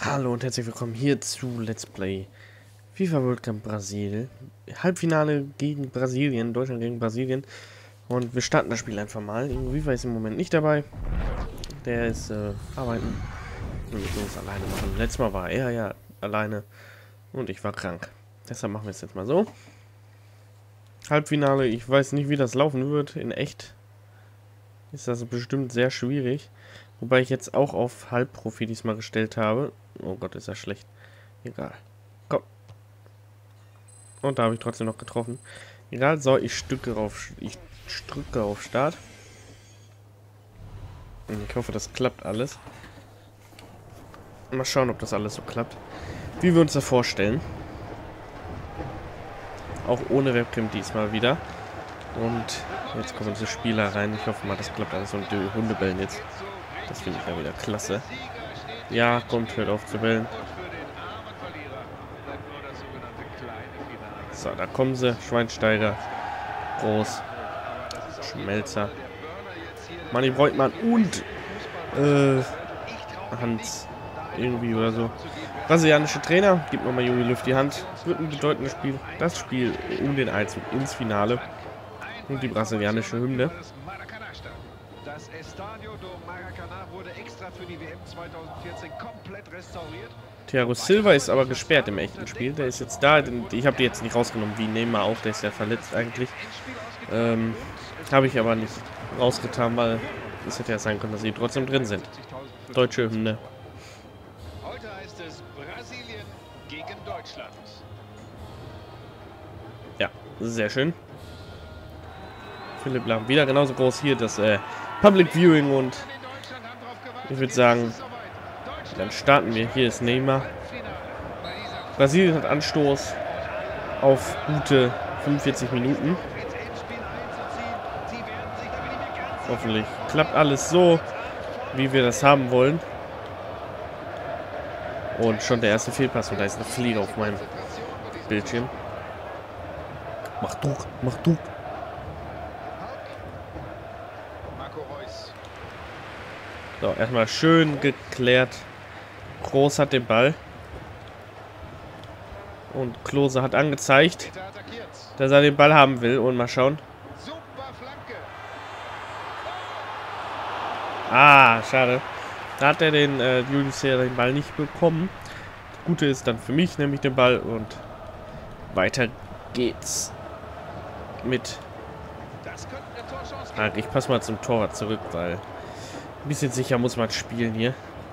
Hallo und herzlich willkommen hier zu Let's Play FIFA World Cup Brasil. Halbfinale gegen Brasilien, Deutschland gegen Brasilien. Und wir starten das Spiel einfach mal. Viva ist im Moment nicht dabei. Der ist arbeiten. Und wir müssen es alleine machen. Letztes Mal war er ja alleine und ich war krank. Deshalb machen wir es jetzt mal so. Halbfinale, ich weiß nicht, wie das laufen wird. In echt ist das bestimmt sehr schwierig. Wobei ich jetzt auch auf Halbprofi diesmal gestellt habe. Oh Gott, ist das schlecht. Egal. Komm. Und da habe ich trotzdem noch getroffen. Egal, so, ich drücke auf Start. Und ich hoffe, das klappt alles. Mal schauen, ob das alles so klappt. Wie wir uns das vorstellen. Auch ohne Webcam diesmal wieder. Und jetzt kommen unsere Spieler rein. Ich hoffe mal, das klappt alles. Und die Hunde bellen jetzt. Das finde ich ja wieder klasse. Ja, kommt, hört auf zu bellen. So, da kommen sie. Schweinsteiger. Groß. Schmelzer. Manni Breutmann und Hans. Irgendwie oder so. Brasilianische Trainer. Gibt nochmal Jogi Löw die Hand. Wird ein bedeutendes Spiel. Das Spiel um den Einzug ins Finale. Und die brasilianische Hymne. Das Estadio do Maracanã wurde extra für die WM 2014 komplett restauriert. Thiago Silva ist aber gesperrt im echten Spiel. Der ist jetzt da. Ich habe die jetzt nicht rausgenommen, wie Neymar auch. Der ist ja verletzt eigentlich. Habe ich aber nicht rausgetan, weil es hätte ja sein können, dass sie trotzdem drin sind. Deutsche Hymne. Heute heißt es Brasilien gegen Deutschland. Ja, sehr schön. Philipp Lahm wieder genauso groß hier, das Public Viewing, und ich würde sagen, dann starten wir. Hier ist Neymar. Brasilien hat Anstoß auf gute 45 Minuten. Hoffentlich klappt alles so, wie wir das haben wollen. Und schon der erste Fehlpass, und da ist eine Fliege auf meinem Bildschirm. Mach Druck, mach Druck. So, erstmal schön geklärt. Groß hat den Ball. Und Klose hat angezeigt, dass er den Ball haben will. Und mal schauen. Ah, schade. Da hat er den Julius den Ball nicht bekommen. Das Gute ist dann für mich nämlich den Ball. Und weiter geht's. Mit. Ah, ich passe mal zum Torwart zurück, weil ein bisschen sicher muss man spielen hier.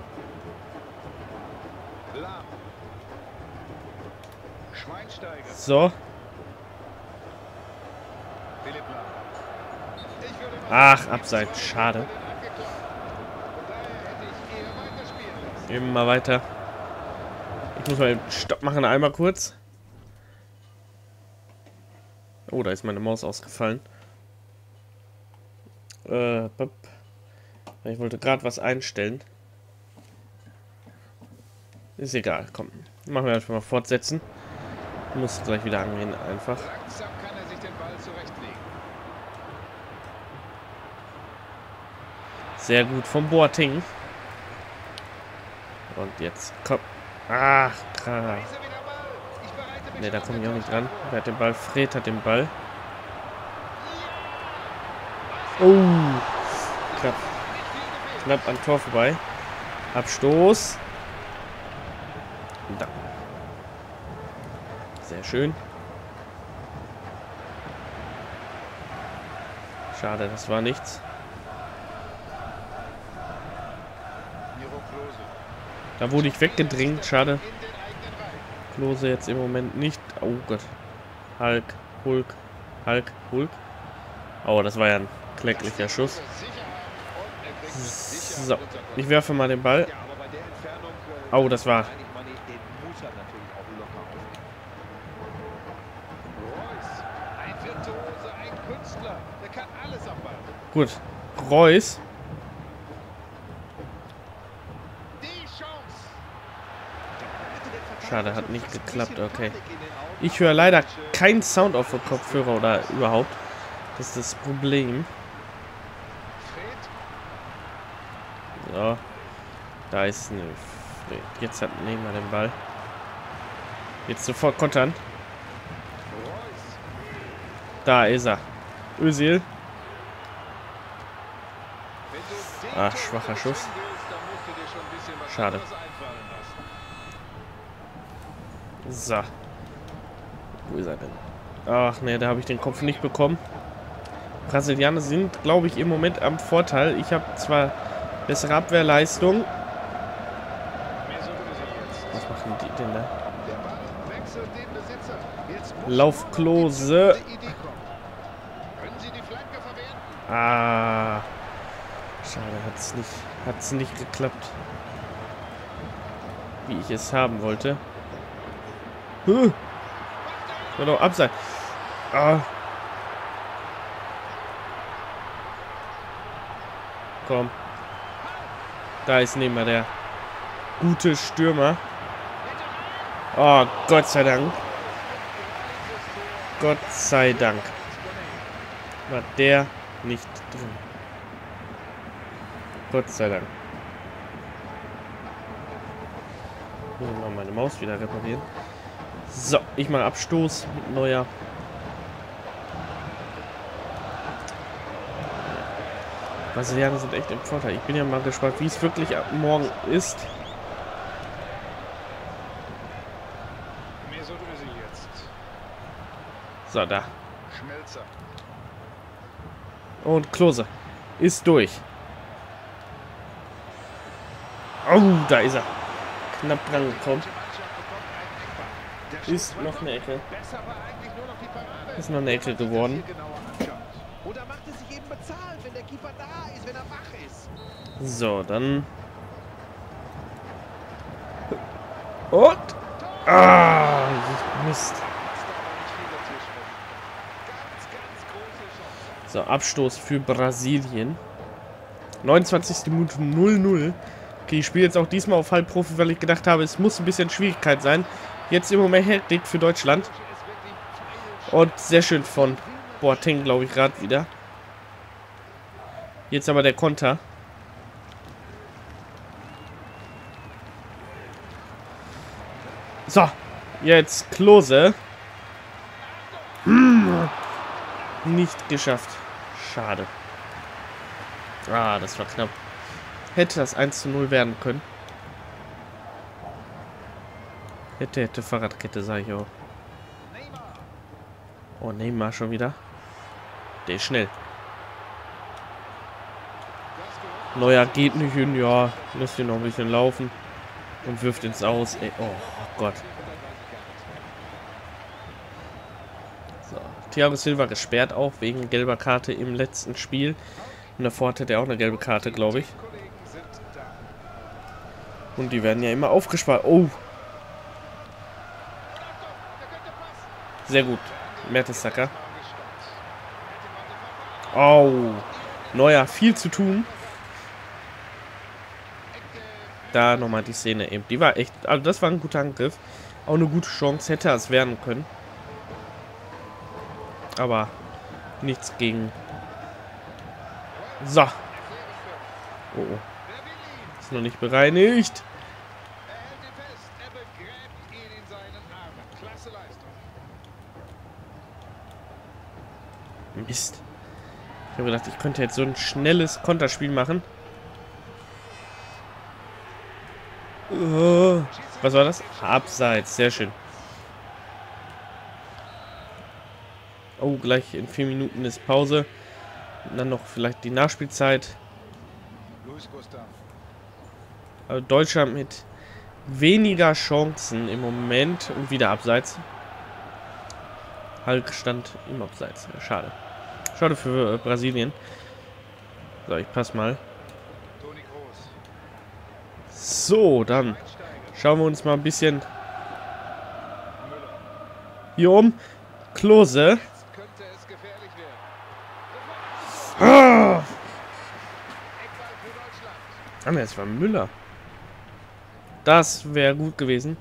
So. Ach, abseits. Schade. Gehen wir mal weiter. Ich muss mal eben Stopp machen, einmal kurz. Oh, da ist meine Maus ausgefallen. Ich wollte gerade was einstellen. Ist egal, komm. Machen wir einfach mal fortsetzen. Muss gleich wieder angehen, einfach. Langsam kann er sich den Ball zurechtlegen. Sehr gut vom Boateng. Und jetzt komm. Ach, krass. Ne, da komme ich auch nicht dran. Wer hat den Ball? Fred hat den Ball. Oh. Knapp am Tor vorbei. Abstoß. Da. Sehr schön. Schade, das war nichts. Da wurde ich weggedrängt. Schade. Klose jetzt im Moment nicht. Oh Gott. Hulk. Hulk. Oh, das war ja ein kläglicher Schuss. So, ich werfe mal den Ball. Oh, das war. Gut. Reus. Schade, hat nicht geklappt. Okay. Ich höre leider keinen Sound auf dem Kopfhörer oder überhaupt. Das ist das Problem. So. Da ist eine Okay, jetzt hat Neymar den Ball. Jetzt sofort kontern. Da ist er. Özil. Ach, schwacher Schuss. Schade. So. Wo ist er denn? Ach ne, da habe ich den Kopf nicht bekommen. Brasilianer sind, glaube ich, im Moment am Vorteil. Ich habe zwar bessere Abwehrleistung. Was machen die denn da? Lauf Klose. Ah. Schade, hat's nicht geklappt. Wie ich es haben wollte. Soll doch abseits. Ah. Komm. Da ist Neymar der gute Stürmer. Oh, Gott sei Dank. Gott sei Dank. War der nicht drin. Gott sei Dank. Ich muss mal meine Maus wieder reparieren. So, ich mache Abstoß mit Neuer. Brasilianer sind echt im Vorteil. Ich bin ja mal gespannt, wie es wirklich ab morgen ist. So, da. Und Klose ist durch. Oh, da ist er. Knapp dran gekommen. Ist noch eine Ecke. Ist noch eine Ecke geworden. So, dann. Und. Ah, Mist. So, Abstoß für Brasilien. 29. Minute 0-0. Okay, ich spiele jetzt auch diesmal auf Halbprofi, weil ich gedacht habe, es muss ein bisschen Schwierigkeit sein. Jetzt im Moment Hektik für Deutschland. Und sehr schön von Boateng, glaube ich, gerade wieder. Jetzt aber der Konter. So, jetzt Klose. Nicht geschafft. Schade. Ah, das war knapp. Hätte das 1:0 werden können. Hätte Fahrradkette, sage ich auch. Oh, Neymar schon wieder. Der ist schnell. Neuer geht nicht hin, ja. Lässt ihn noch ein bisschen laufen. Und wirft ins Aus. Ey, oh Gott. So. Thiago Silva gesperrt auch wegen gelber Karte im letzten Spiel. Und davor hatte der auch eine gelbe Karte, glaube ich. Und die werden ja immer aufgespart. Oh. Sehr gut. Mertesacker. Oh. Neuer, viel zu tun. Da nochmal die Szene eben. Die war echt... Also das war ein guter Angriff. Auch eine gute Chance. Hätte es werden können. Aber nichts gegen... So. Oh. Ist noch nicht bereinigt. Mist. Ich habe gedacht, ich könnte jetzt so ein schnelles Konterspiel machen. Was war das? Abseits. Sehr schön. Oh, gleich in 4 Minuten ist Pause. Und dann noch vielleicht die Nachspielzeit. Also Deutschland mit weniger Chancen im Moment. Und wieder Abseits. Hulk stand im Abseits. Schade. Schade für Brasilien. So, ich passe mal. So, dann schauen wir uns mal ein bisschen hier um. Klose. Ah, es war Müller. Das wäre gut gewesen.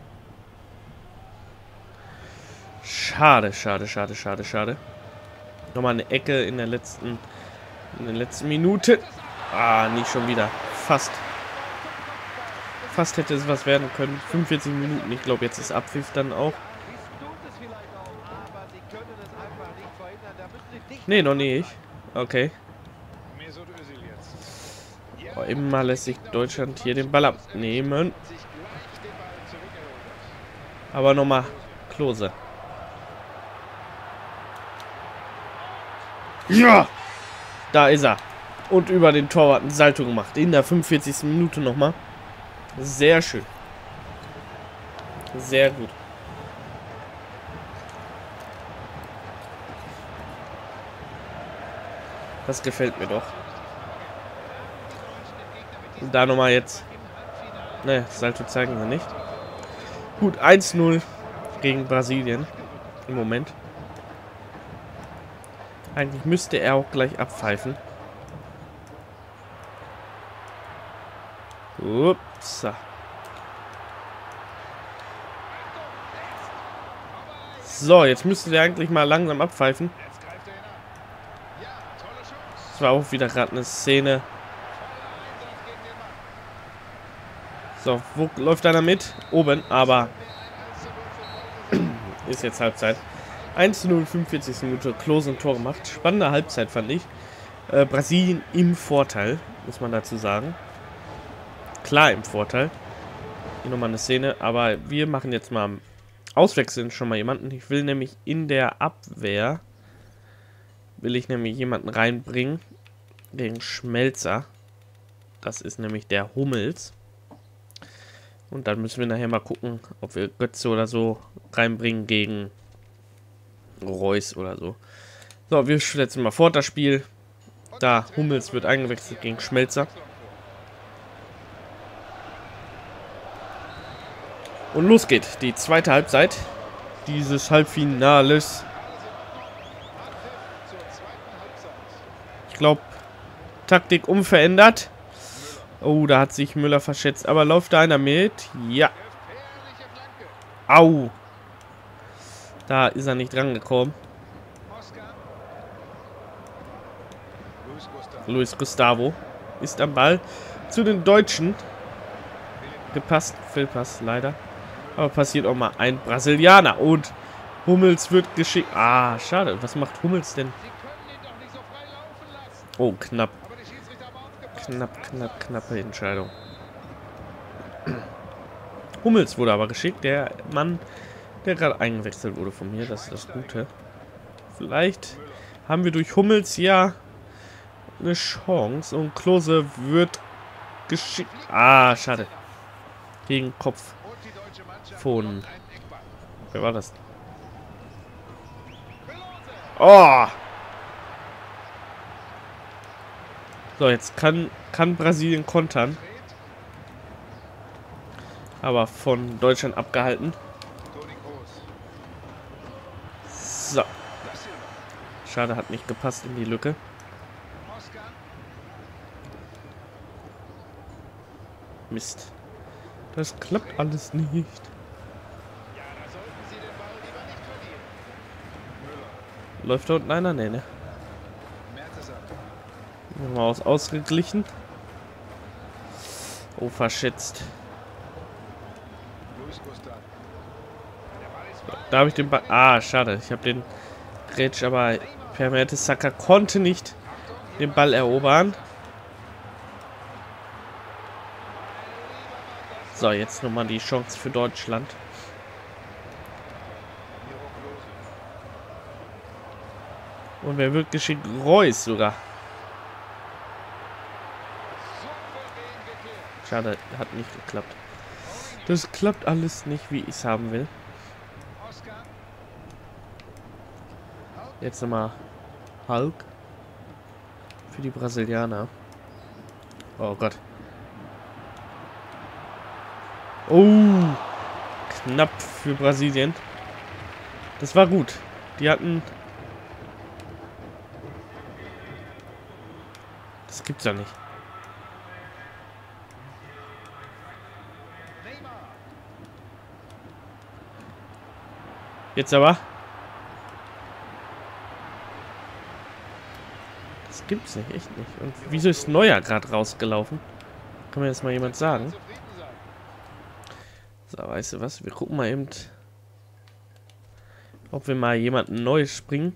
Schade, schade, schade, schade, schade. Nochmal eine Ecke in der letzten Minute. Ah, nicht schon wieder. Fast. Fast hätte es was werden können. 45 Minuten. Ich glaube, jetzt ist Abpfiff dann auch. Nee, noch nicht. Okay. Oh, immer lässt sich Deutschland hier den Ball abnehmen. Aber nochmal Klose. Ja! Da ist er. Und über den Torwart ein Salto gemacht. In der 45. Minute nochmal. Sehr schön. Sehr gut. Das gefällt mir doch. Und da nochmal jetzt. Ne, Salto zeigen wir nicht. Gut, 1-0 gegen Brasilien. Im Moment. Eigentlich müsste er auch gleich abpfeifen. Ups. So, jetzt müsste der eigentlich mal langsam abpfeifen. Das war auch wieder gerade eine Szene. So, wo läuft einer mit? Oben, aber ist jetzt Halbzeit. 1-0, 45. Minute, Klose ein Tor gemacht. Spannende Halbzeit, fand ich. Brasilien im Vorteil, muss man dazu sagen. Klar im Vorteil. Hier nochmal eine Szene, aber wir machen jetzt mal auswechseln schon mal jemanden. Ich will nämlich in der Abwehr, will ich nämlich jemanden reinbringen gegen Schmelzer. Das ist nämlich der Hummels. Und dann müssen wir nachher mal gucken, ob wir Götze oder so reinbringen gegen Reus oder so. So, wir setzen mal fort das Spiel. Da, Hummels wird eingewechselt gegen Schmelzer. Und los geht die zweite Halbzeit dieses Halbfinales. Ich glaube, Taktik unverändert. Oh, da hat sich Müller verschätzt. Aber läuft da einer mit? Ja. Au. Da ist er nicht dran gekommen. Luis Gustavo ist am Ball zu den Deutschen. Gepasst. Fehlpass, leider. Aber passiert auch mal ein Brasilianer. Und Hummels wird geschickt. Ah, schade. Was macht Hummels denn? Oh, knapp. Knappe Entscheidung. Hummels wurde aber geschickt. Der Mann, der gerade eingewechselt wurde von mir. Das ist das Gute. Vielleicht haben wir durch Hummels ja eine Chance. Und Klose wird geschickt. Ah, schade. Gegen Kopf von... Wer war das? Oh! So, jetzt kann Brasilien kontern. Aber von Deutschland abgehalten. So. Schade, hat nicht gepasst in die Lücke. Mist. Das klappt alles nicht. Läuft da unten einer? Nee, ne? Mal ausgeglichen. Oh, verschätzt. Da habe ich den Ball. Ah, schade. Ich habe den Grätsch, aber Per Mertesacker konnte nicht den Ball erobern. So, jetzt nochmal die Chance für Deutschland. Und wer wird geschickt? Reus sogar. Schade, hat nicht geklappt. Das klappt alles nicht, wie ich es haben will. Jetzt nochmal Hulk. Für die Brasilianer. Oh Gott. Oh. Knapp für Brasilien. Das war gut. Die hatten... Das gibt's ja nicht. Jetzt aber. Das gibt's nicht, echt nicht. Und wieso ist Neuer gerade rausgelaufen? Kann mir jetzt mal jemand sagen? So, weißt du was? Wir gucken mal eben, ob wir mal jemanden Neues springen.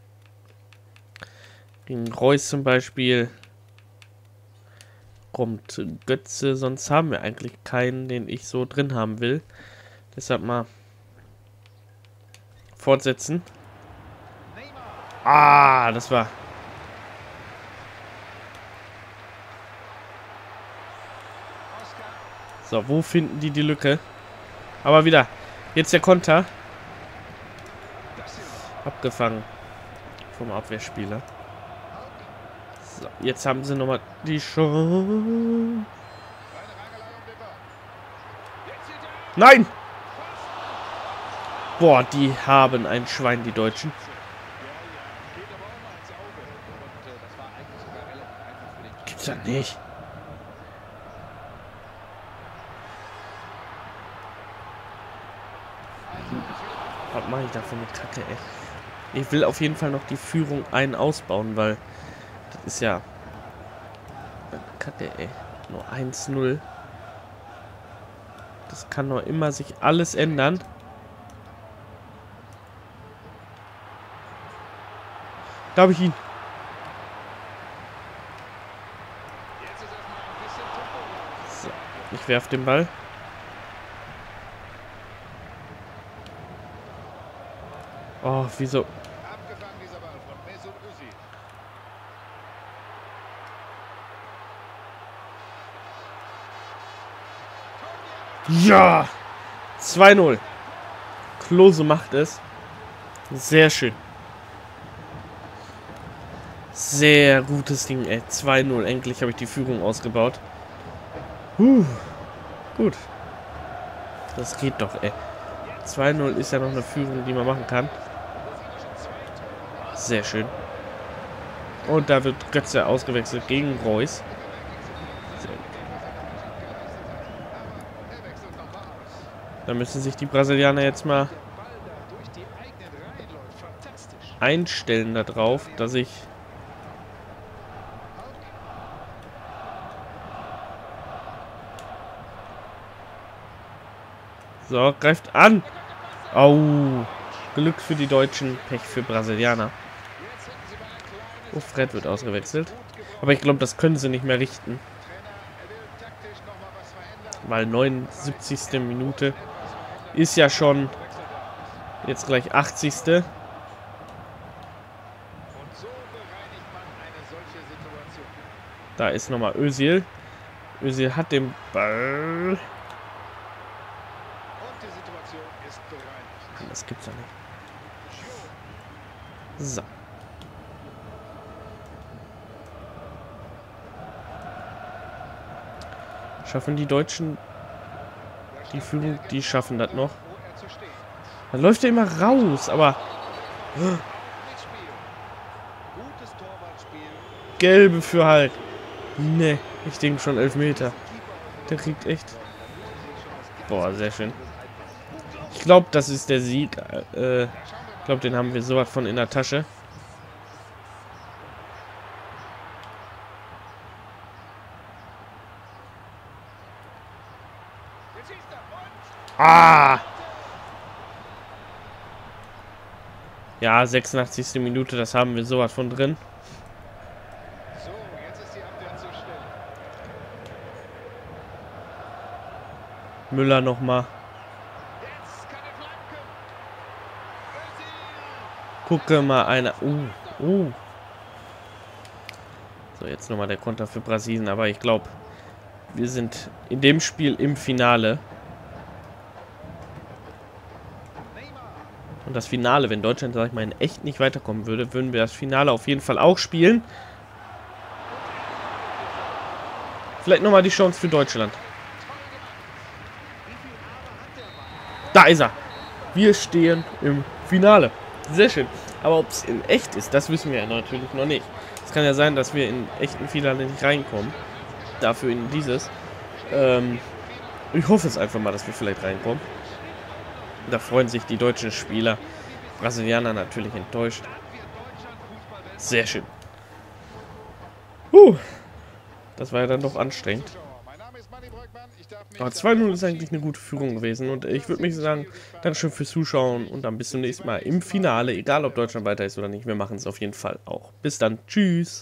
Gegen Reus zum Beispiel. Kommt Götze, sonst haben wir eigentlich keinen, den ich so drin haben will. Deshalb mal fortsetzen. Ah, das war... So, wo finden die Lücke? Aber wieder. Jetzt der Konter. Abgefangen vom Abwehrspieler. So, jetzt haben sie nochmal die Chance. Nein! Boah, die haben ein Schwein, die Deutschen. Gibt's ja nicht. Was mache ich da für eine Kacke, ey? Ich will auf jeden Fall noch die Führung ausbauen, weil das ist ja Kacke, ey. Nur 1-0. Das kann doch immer sich alles ändern. Da habe ich ihn. So, ich werfe den Ball. Oh, wieso? Ja! 2-0. Klose macht es. Sehr schön. Sehr gutes Ding, ey. 2-0. Endlich habe ich die Führung ausgebaut. Gut. Das geht doch, ey. 2-0 ist ja noch eine Führung, die man machen kann. Sehr schön. Und da wird Götze ausgewechselt gegen Reus. Da müssen sich die Brasilianer jetzt mal einstellen darauf, dass ich... So, greift an! Au! Glück für die Deutschen, Pech für Brasilianer. Oh, Fred wird ausgewechselt. Aber ich glaube, das können sie nicht mehr richten. Weil 79. Minute ist ja schon jetzt gleich 80. Da ist nochmal Özil. Özil hat den Ball. Das gibt's ja nicht. So. Schaffen die Deutschen die Führung? Die schaffen das noch. Dann läuft er immer raus, aber... Gelbe für halt. Ne, ich denke schon 11 Meter. Der kriegt echt... Boah, sehr schön. Ich glaube, das ist der Sieg. Ich glaube, den haben wir sowas von in der Tasche. Ah! Ja, 86. Minute, das haben wir sowas von drin. So, jetzt ist die Abwehr zu schnell. Müller nochmal. Jetzt kann er flanken. Gucke mal einer. So, jetzt nochmal der Konter für Brasilien. Aber ich glaube, wir sind in dem Spiel im Finale. Und das Finale, wenn Deutschland, sag ich mal, in echt nicht weiterkommen würde, würden wir das Finale auf jeden Fall auch spielen. Vielleicht nochmal die Chance für Deutschland. Da ist er. Wir stehen im Finale. Sehr schön. Aber ob es in echt ist, das wissen wir ja natürlich noch nicht. Es kann ja sein, dass wir in echten Finale nicht reinkommen. Dafür in dieses. Ich hoffe es einfach mal, dass wir vielleicht reinkommen. Da freuen sich die deutschen Spieler. Brasilianer natürlich enttäuscht. Sehr schön. Das war ja dann doch anstrengend. Mein Name ist Aber 2:0 ist eigentlich eine gute Führung gewesen. Und ich würde mich sagen, Dankeschön fürs Zuschauen. Und dann bis zum nächsten Mal im Finale. Egal, ob Deutschland weiter ist oder nicht. Wir machen es auf jeden Fall auch. Bis dann. Tschüss.